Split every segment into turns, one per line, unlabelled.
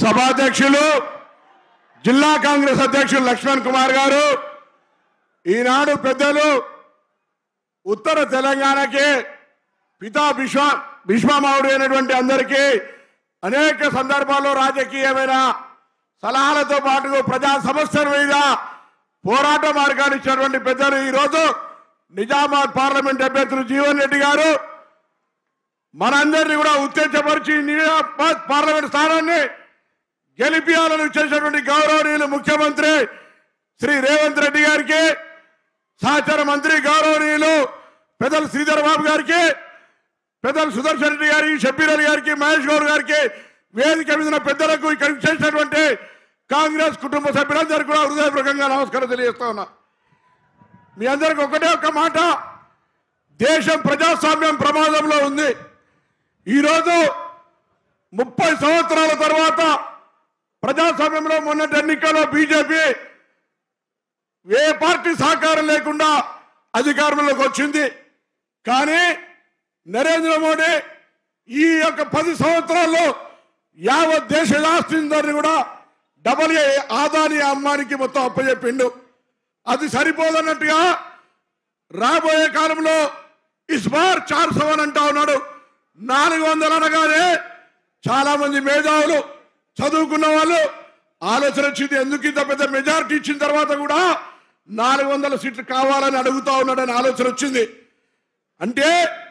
సభాధ్యక్షులు జిల్లా కాంగ్రెస్ అధ్యక్షులు లక్ష్మణ్ కుమార్ గారు ఈనాడు పెద్దలు ఉత్తర తెలంగాణకి పితా భీష్మమావుడు అయినటువంటి అందరికీ అనేక సందర్భాల్లో రాజకీయమైన సలహాలతో పాటు ప్రజా సమస్యల మీద పోరాట మార్గాన్ని ఇచ్చినటువంటి పెద్దలు ఈరోజు నిజామాబాద్ పార్లమెంట్ అభ్యర్థులు జీవన్ రెడ్డి గారు మనందరినీ కూడా ఉత్తేజపరిచి నిజామాబాద్ పార్లమెంట్ స్థానాన్ని గెలిపియాలని చేసినటువంటి గౌరవనీయులు ముఖ్యమంత్రి శ్రీ రేవంత్ రెడ్డి గారికి, సహచార మంత్రి గౌరవనీయులు పెద్దలు శ్రీధర్ బాబు గారికి, పెద్దలు సుదర్శన్ రెడ్డి గారికి, షబ్బీర్ అలీ గారికి, మహేష్ గౌడ్ గారికి, వేదిక మీద పెద్దలకు ఇక్కడ చేసినటువంటి కాంగ్రెస్ కుటుంబ సభ్యులందరికీ కూడా హృదయపూర్వకంగా నమస్కారం తెలియజేస్తా ఉన్నా. మీ అందరికి ఒకటే ఒక మాట, దేశం ప్రజాస్వామ్యం ప్రమాదంలో ఉంది. ఈరోజు 30 సంవత్సరాల తర్వాత ప్రజాస్వామ్యంలో మొన్నటి ఎన్నికల్లో బీజేపీ ఏ పార్టీ సహకారం లేకుండా అధికారంలోకి వచ్చింది. కానీ నరేంద్ర మోడీ ఈ యొక్క 10 సంవత్సరాల్లో యావత్ దేశ ఆస్తిని కూడా డబల్ ఆదాని అమ్మానికి మొత్తం అప్పచెప్పిండు. అది సరిపోదన్నట్టుగా రాబోయే కాలంలో ఇస్ బార్ 400 అంటా ఉన్నాడు. 400 అనగానే చాలా మంది మేధావులు చదువుకున్న వాళ్ళు ఆలోచన వచ్చింది, ఎందుకు ఇంత పెద్ద మెజారిటీ ఇచ్చిన తర్వాత కూడా 400 సీట్లు కావాలని అడుగుతా ఉన్నాడని ఆలోచన వచ్చింది. అంటే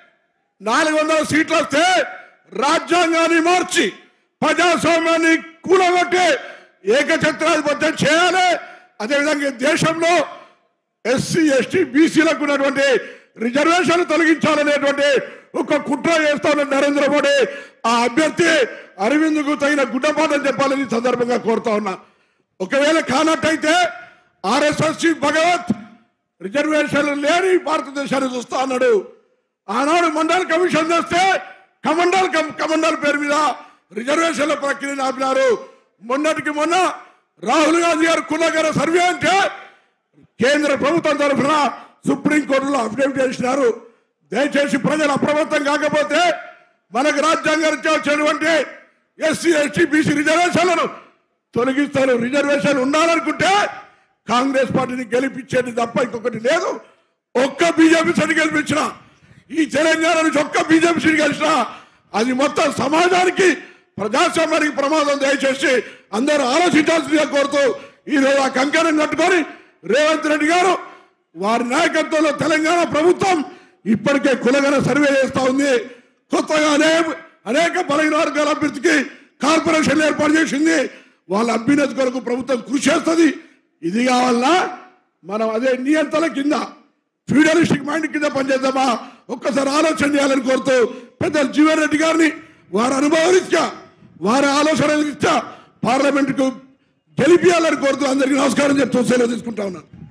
400 సీట్లు వస్తే రాజ్యాంగాన్ని మార్చి ప్రజాస్వామ్యాన్ని కూలగొట్టి ఏకఛత్రాధిపత్యం చేయాలి. అదేవిధంగా దేశంలో ఎస్సీ ఎస్టీ బీసీలకు ఉన్నటువంటి రిజర్వేషన్లు తొలగించాలనేటువంటి ఒక కుట్ర చేస్తా ఉన్న నరేంద్ర మోడీ ఆ అభ్యర్థి అరవింద్కు తగిన గుడ్డపాఠం చెప్పాలని సందర్భంగా కోరుతా ఉన్నా. ఒకవేళ కానట్టయితే ఆర్ఎస్ఎస్ చీఫ్ భగవత్ రిజర్వేషన్లు లేని భారతదేశాన్ని చూస్తా అన్నాడు. ఆనాడు మండల్ కమిషన్ చేస్తే కమండల్ పేరు మీద రిజర్వేషన్ల ప్రక్రియను ఆపినారు. మొన్నటికి మొన్న రాహుల్ గాంధీ గారు కులగర సర్వే అంటే కేంద్ర ప్రభుత్వం తరఫున సుప్రీంకోర్టులో అఫిడవిట్ చేసినారు. దయచేసి ప్రజలు అప్రమత్తం కాకపోతే మనకు రాజ్యాంగం వచ్చినటువంటి ఎస్సీ ఎస్టీ బీసీ రిజర్వేషన్లను తొలగిస్తారు. రిజర్వేషన్ ఉండాలనుకుంటే కాంగ్రెస్ పార్టీని గెలిపించేది తప్ప ఇంకొకటి లేదు. ఒక్క బీజేపీ సీటు గెలిపించిన, ఈ తెలంగాణ నుంచి ఒక్క బీజేపీ సీటు గెలిచినా అది మొత్తం సమాజానికి ప్రజాస్వామ్యానికి ప్రమాదం. దయచేసి అందరూ ఆలోచించాల్సిందిగా కోరుతూ ఈరోజు ఆ కంకణం కట్టుకొని రేవంత్ రెడ్డి గారు వారి నాయకత్వంలో తెలంగాణ ప్రభుత్వం ఇప్పటికే కులగన సర్వే చేస్తా ఉంది. కొత్తగానే అనేక బలహీన వర్గాల అభ్యర్థికి కార్పొరేషన్లు ఏర్పాటు చేసింది. వాళ్ళ అభ్యున్నతి కొరకు ప్రభుత్వం కృషి చేస్తుంది. ఇది కావాలన్నా మనం అదే నియంత్రణ కింద ఫ్యూడలిస్టిక్ మైండ్ కింద పనిచేద్దామా ఒక్కసారి ఆలోచన చేయాలని కోరుతూ పెద్దలు జీవన్ రెడ్డి గారిని వారి అనుభవరీత్యా వారి ఆలోచన రీత్యా పార్లమెంటుకు గెలిపియాలని కోరుతూ అందరికీ నమస్కారం చెప్తూ సెలవు తీసుకుంటా ఉన్నాను.